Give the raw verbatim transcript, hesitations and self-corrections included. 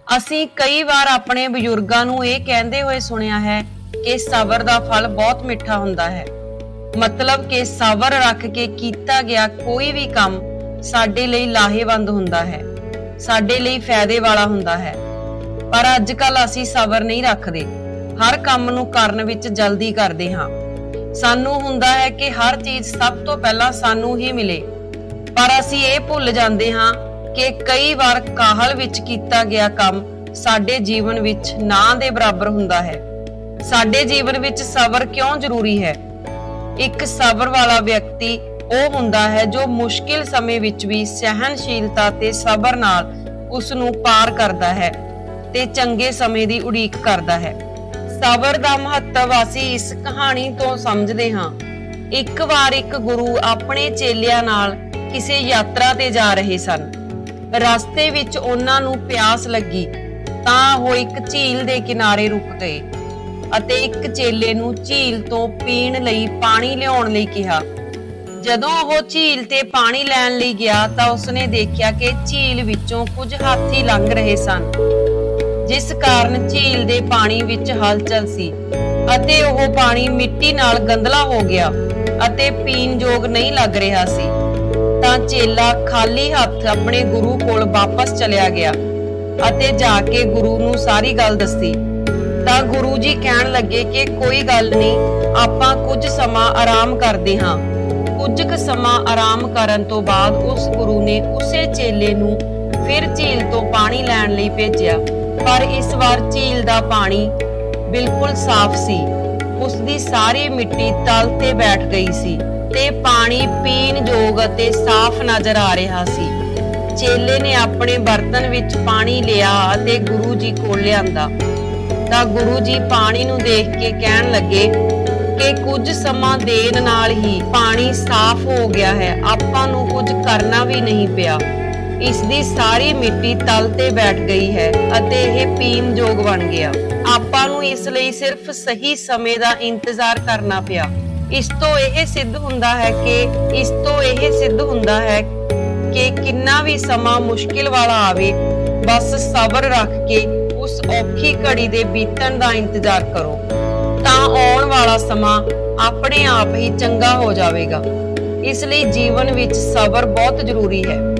ਅਸੀਂ ਕਈ ਵਾਰ ਆਪਣੇ ਬਜ਼ੁਰਗਾਂ ਨੂੰ ਇਹ ਕਹਿੰਦੇ ਹੋਏ ਸੁਣਿਆ ਹੈ ਕਿ ਸਬਰ ਦਾ ਫਲ ਬਹੁਤ ਮਿੱਠਾ ਹੁੰਦਾ ਹੈ। ਮਤਲਬ ਕਿ ਸਬਰ ਰੱਖ ਕੇ ਕੀਤਾ ਗਿਆ ਕੋਈ ਵੀ ਕੰਮ ਸਾਡੇ ਲਈ ਲਾਹੇਵੰਦ ਹੁੰਦਾ ਹੈ, ਸਾਡੇ ਲਈ ਫਾਇਦੇ ਵਾਲਾ ਹੁੰਦਾ ਹੈ। ਪਰ ਅੱਜ ਕੱਲ ਅਸੀਂ ਸਬਰ ਨਹੀਂ ਰੱਖਦੇ, ਹਰ ਕੰਮ ਨੂੰ ਕਰਨ ਵਿੱਚ ਜਲਦੀ ਕਰਦੇ ਹਾਂ। ਸਾਨੂੰ ਹੁੰਦਾ ਹੈ ਕਿ ਹਰ ਚੀਜ਼ ਸਭ ਤੋਂ ਪਹਿਲਾਂ ਸਾਨੂੰ ਹੀ ਮਿਲੇ, ਪਰ ਅਸੀਂ ਇਹ ਭੁੱਲ ਜਾਂਦੇ ਹਾਂ ਕਿ ਕਈ ਵਾਰ ਕਾਹਲ ਵਿੱਚ ਕੀਤਾ ਗਿਆ ਕੰਮ ਸਾਡੇ ਜੀਵਨ ਵਿੱਚ ਨਾ ਦੇ ਬਰਾਬਰ ਹੁੰਦਾ ਹੈ। ਸਾਡੇ ਜੀਵਨ ਵਿੱਚ ਸਬਰ ਕਿਉਂ ਜ਼ਰੂਰੀ ਹੈ? ਇੱਕ ਸਬਰ ਵਾਲਾ ਵਿਅਕਤੀ ਉਹ ਹੁੰਦਾ ਹੈ ਜੋ ਮੁਸ਼ਕਿਲ ਸਮੇਂ ਵਿੱਚ ਵੀ ਸਹਿਨਸ਼ੀਲਤਾ ਤੇ ਸਬਰ ਨਾਲ ਉਸ ਨੂੰ ਪਾਰ ਕਰਦਾ ਹੈ ਤੇ ਚੰਗੇ ਸਮੇਂ ਦੀ ਉਡੀਕ ਕਰਦਾ ਹੈ। ਸਬਰ ਦਾ ਮਹੱਤਵ ਅਸੀਂ ਇਸ ਕਹਾਣੀ ਤੋਂ ਸਮਝਦੇ ਹਾਂ। ਇੱਕ ਵਾਰ ਇੱਕ ਗੁਰੂ ਆਪਣੇ ਚੇਲਿਆਂ ਨਾਲ ਕਿਸੇ ਯਾਤਰਾ ਤੇ ਜਾ ਰਹੇ ਸਨ। ਰਸਤੇ ਵਿੱਚ ਉਹਨਾਂ ਨੂੰ ਪਿਆਸ ਲੱਗੀ ਤਾਂ ਉਹ ਇੱਕ ਝੀਲ ਦੇ ਕਿਨਾਰੇ ਰੁਕ ਗਏ ਅਤੇ ਇੱਕ ਚੇਲੇ ਨੂੰ ਝੀਲ ਤੋਂ ਪੀਣ ਲਈ ਪਾਣੀ ਲਿਆਉਣ ਲਈ ਕਿਹਾ। ਜਦੋਂ ਉਹ ਝੀਲ ਤੇ ਪਾਣੀ ਲੈਣ ਲਈ ਗਿਆ ਤਾਂ ਉਸਨੇ ਦੇਖਿਆ ਕਿ ਝੀਲ ਵਿੱਚੋਂ ਕੁਝ ਹਾਥੀ ਲੰਘ ਰਹੇ ਸਨ, ਜਿਸ ਕਾਰਨ ਝੀਲ ਦੇ ਪਾਣੀ ਵਿੱਚ ਹਲਚਲ ਸੀ ਅਤੇ ਉਹ ਪਾਣੀ ਮਿੱਟੀ ਨਾਲ ਗੰਧਲਾ ਹੋ ਗਿਆ ਅਤੇ ਪੀਣ ਯੋਗ ਨਹੀਂ ਲੱਗ ਰਿਹਾ ਸੀ। ਤਾਂ ਚੇਲਾ ਖਾਲੀ ਹੱਥ ਆਪਣੇ ਗੁਰੂ ਕੋਲ ਵਾਪਸ ਚਲਿਆ ਗਿਆ ਅਤੇ ਜਾ ਕੇ ਗੁਰੂ ਨੂੰ ਸਾਰੀ ਗੱਲ ਦੱਸੀ। ਤਾਂ ਗੁਰੂ ਜੀ ਕਹਿਣ ਲੱਗੇ ਕਿ ਕੋਈ ਗੱਲ ਨਹੀਂ, ਆਪਾਂ ਕੁਝ ਸਮਾਂ ਆਰਾਮ ਕਰਦੇ ਹਾਂ। ਕੁਝ ਕੁ ਸਮਾਂ ਆਰਾਮ ਕਰਨ ਤੋਂ ਬਾਅਦ ਉਸ ਗੁਰੂ ਨੇ ਉਸੇ ਚੇਲੇ ਨੂੰ ਫਿਰ ਝੀਲ ਤੋਂ ਪਾਣੀ ਲੈਣ ਲਈ ਭੇਜਿਆ, ਪਰ ਇਸ ਵਾਰ ਝੀਲ ਦਾ ਪਾਣੀ ਬਿਲਕੁਲ ਸਾਫ਼ ਸੀ। ਉਸ ਦੀ ਸਾਰੀ ਮਿੱਟੀ ਤਲ ਤੇ ਬੈਠ ਗਈ ਸੀ ਤੇ ਪਾਣੀ ਪੀਣ ਯੋਗ ਅਤੇ ਸਾਫ਼ ਨਜ਼ਰ ਆ ਰਿਹਾ ਸੀ। ਚੇਲੇ ਨੇ ਆਪਣੇ ਬਰਤਨ ਵਿੱਚ ਪਾਣੀ ਲਿਆ ਅਤੇ ਗੁਰੂ ਜੀ ਕੋਲ ਲਿਆਂਦਾ। ਤਾਂ ਗੁਰੂ ਜੀ ਪਾਣੀ ਨੂੰ ਦੇਖ ਕੇ ਕਹਿਣ ਲੱਗੇ ਕਿ ਕੁਝ ਸਮਾਂ ਦੇਣ ਨਾਲ ਹੀ ਪਾਣੀ ਸਾਫ਼ ਹੋ ਗਿਆ ਹੈ, ਆਪਾਂ ਨੂੰ ਕੁਝ ਕਰਨਾ ਵੀ ਨਹੀਂ ਪਿਆ। ਇਸ ਦੀ ਸਾਰੀ ਮਿੱਟੀ ਤਲ ਤੇ ਬੈਠ ਗਈ ਹੈ ਅਤੇ ਇਹ ਪੀਣ ਯੋਗ ਬਣ ਗਿਆ। ਆਪਾਂ ਨੂੰ ਇਸ ਲਈ ਸਿਰਫ ਸਹੀ ਸਮੇਂ ਦਾ ਇੰਤਜ਼ਾਰ ਕਰਨਾ ਪਿਆ। ਇਸ ਤੋਂ ਇਹ ਸਿੱਧ ਹੁੰਦਾ ਹੈ ਕਿ ਇਸ ਤੋਂ ਇਹ ਸਿੱਧ ਹੁੰਦਾ ਹੈ ਕਿ ਕਿੰਨਾ ਵੀ ਸਮਾਂ ਮੁਸ਼ਕਿਲ ਵਾਲਾ ਆਵੇ, ਬਸ ਸਬਰ ਰੱਖ ਕੇ ਉਸ ਔਖੀ ਘੜੀ ਦੇ ਬੀਤਣ ਦਾ ਇੰਤਜ਼ਾਰ ਕਰੋ, ਤਾਂ ਆਉਣ ਵਾਲਾ ਸਮਾਂ ਆਪਣੇ ਆਪ ਹੀ ਚੰਗਾ ਹੋ ਜਾਵੇਗਾ। ਇਸ ਲਈ ਜੀਵਨ ਵਿੱਚ ਸਬਰ ਬਹੁਤ ਜ਼ਰੂਰੀ ਹੈ।